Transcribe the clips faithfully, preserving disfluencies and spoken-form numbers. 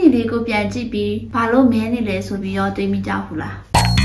ညီလေးကိုပြန်ကြည့်ပြီးဘာလို့မဲနေလဲဆိုပြီးတော့တွေးမိကြဘူးလား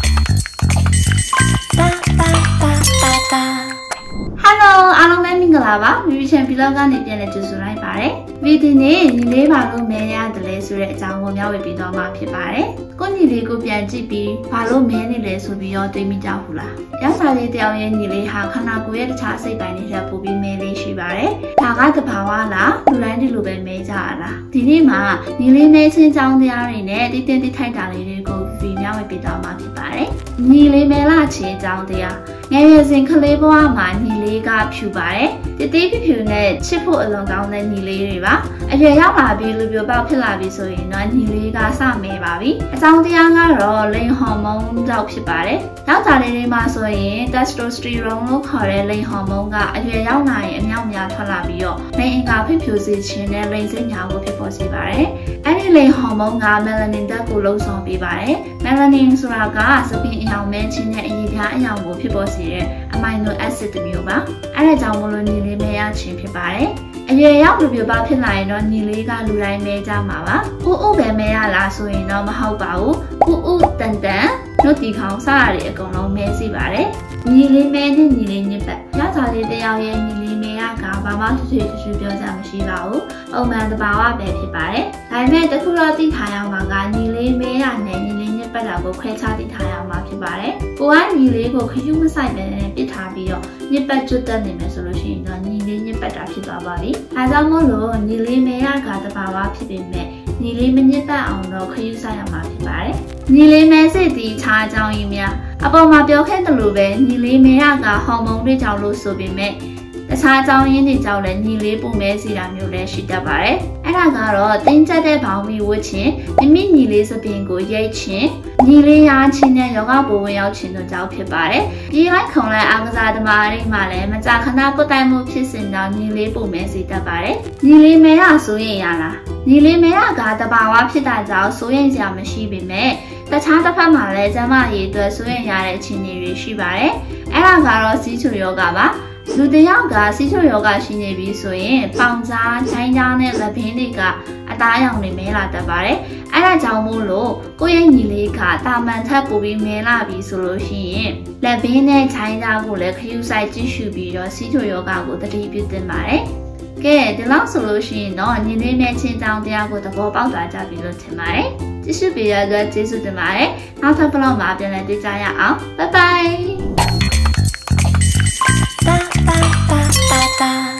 Hello အားလုံးပဲမင်္ဂလာပါမိမိချန်ဗီလော့ကနေပြန်လည်ကြိုဆိုလိုက်ပါတယ်ဗီဒီနေ့ညီလေးဘာလို့မဲရတယ်လဲဆိုတဲ့အကြောင်းကိုမျှဝေပေးတော့မှာဖြစ်ပါတယ်ကိုညီလေးကိုပြန်ကြည့်ပြီးဘာလို့မဲနေလဲဆိုပြီးတော့တွေးမိကြဘူးလားရစာလေးတယောက်ရဲ့ညီလေးဟာခန္ဓာကိုယ်ရဲ့တခြားစိတ်ပိုင်းတွေထပ်ပို့ပြီးမဲလေးရှိပါတယ်ဒါကသဘာဝလားလူတိုင်းဒီလိုပဲမဲကြရလားဒီနေ့မှာညီလေးမဲချင်းကြောင်းတရားတွေနဲ့တိတိတိထိုက်တာလေးတွေကိုဗီမျှဝေပေးတော့မှာဖြစ်ပါတယ်ညီလေးမဲလာချင်းကြောင်းတရားငယ်ငယ်စဉ်ကလေးဘဝမှာညီလေးကဖြူပါတယ်တတိဖြူဖြူနဲ့ချစ်ဖို့အလွန်ကောင်းတဲ့ညီလေးတွေပါအရွယ်ရောက်လာပြီးလူပြိုပေါက်ဖြစ်လာပြီဆိုရင်တော့ညီလေးကစမဲပါပြီအကြောင်းတရားကတော့လိင်ဟော်မုန်းကြောင့်ဖြစ်ပါတယ်ယောက်ျားလေးတွေမှာဆိုရင် testosterone လို့ခေါ်တဲ့လိင်ဟော်မုန်းကအရွယ်ရောက်လာရင်အမြောက်များထွက်လာပြီးတော့လိင်အင်္ဂါဖြစ်ဖြူစေခြင်းနဲ့လိင်စိတ်ညာကိုဖြစ်ပေါ်စေပါတယ်အဲ့ဒီလိင်ဟော်မုန်းက melanin ဓာတ်ကိုလှုပ်ဆောင်ပေးပါတယ် melanin ဆိုတာကစပင်အယောင်မဲခြင်းနဲ့အရည်ပြားအယောင်ကိုဖြစ်ပေါ်စေတဲ့အမိုင်နိုအက်ဆစ်တစ်မျိုးပါအဲ့ဒါကြောင့်မလို့ညီလေးမဲရခြင်းဖြစ်ပါတယ်အရွယ်ရောက်လူပြပါဖြစ်လာရင်တော့ညီလေးကလူတိုင်းမဲကြမှာပါဥဥပဲမဲရလားဆိုရင်တော့မဟုတ်ပါဘူးဥဥတန်တန်တို့ဒီခေါင်းစားရတဲ့အကုန်လုံးမဲစီပါတယ်ညီလေးမဲနဲ့ညီလေးညစ်ပတ်ရသားလေးတယောက်ရဲ့ညီလေးမဲရကဘာမှထွေထွေထွေပြောကြမရှိပါဘူးပုံမှန်တဘာဝပဲဖြစ်ပါတယ်ဒါပေမဲ့တခုတော့သိထားရမှာကညီလေးမဲရနဲ့ညီလေးညစ်ပတ်တာကိုခွဲခြားသိထားရမှာဖြစ်ပါတယ်ကိုကညီလေးကိုခရုမဆိုင်ပဲနဲ့ပစ်ထားပြီးတော့ညစ်ပတ်ကျွတ်တက်နေမယ်ဆိုလို့ရှိရင်တော့ညီလေးညစ်ပတ်တာဖြစ်သွားပါပြီအဲကြောင့်မို့လို့ညီလေးမဲရကတဘာဝဖြစ်ပေမဲ့ညီလေးမညစ်ပတ်အောင်တော့ခရုဆိုင်ရမှာဖြစ်ပါတယ်ညီလေးမဲစိတ်တီခြားကြောင်းကြီးများအပေါ်မှာပြောခဲ့တယ်လို့ပဲညီလေးမဲရကဟော်မုန်းတွေကြောင့်လို့ဆိုပေမဲ့တခြားအကြောင်းရင်းတွေကြောင့်လည်းညီလေးပုံမဲစီတာမျိုးလည်းရှိတတ်ပါတယ်အဲ့ဒါကတော့တင်းကျပ်တဲ့ဘောင်မီဝတ်ခြင်းမိမိညီလေးစပင်ကိုရိတ်ခြင်းညီလေးရာချင်းနဲ့ယောဂပိုဝင်ရောက်ခြင်းတို့ကြောင့်ဖြစ်ပါတယ်ဒီလိုက်ခုံလိုက်အားကစားသမားတွေမှာလည်းမကြာခဏပုတ်တိုင်မှုဖြစ်စဉ်ကြောင့်ညီလေးပုံမဲစီတတ်ပါတယ်ညီလေးမဲရဆိုရင်ရလားညီလေးမဲရကတဘာဝဖြစ်တာကြောင့်စိုးရိမ်စရာမရှိပေမဲ့တခြားတစ်ဖက်မှာလည်းကျမရေးအတွက်စိုးရိမ်ရတဲ့အခြေအနေတွေရှိပါတယ်အဲ့ဒါကတော့စီးချိုယောဂပါလူတယောက်ကစီးချိုယောဂရှိနေပြီဆိုရင်ပေါင်ကြား၊ချိုင်းကြားနဲ့လက်ဘင်းတွေကအသားရောင်တွေမဲလာတတ်ပါတယ်။အဲဒါကြောင့်မို့လို့ကိုယ့်ရဲ့ညီလေးကတာမန်ထပ်ပိုပြီးမဲလာပြီဆိုလို့ရှိရင်လက်ဘင်းနဲ့ချိုင်းကြားကိုလည်းခရုစိုက်ကြည့်ရှုပြီးတော့စီးချိုယောဂကိုတတိပြုသင့်ပါတယ်။ကဲဒီလောက်ဆိုလို့ရှိရင်တော့ညီလေးမဲချင်းတောင်းတရားကိုသဘောပေါက်သွားကြပြီလို့ထင်ပါတယ်။ကြည့်ရှုပေးရတဲ့ကျေးဇူးတင်ပါတယ်။နောက်ထပ်ဘလော့မှာပြန်လည်တွေ့ကြရအောင်။ Bye bye. Da da da da da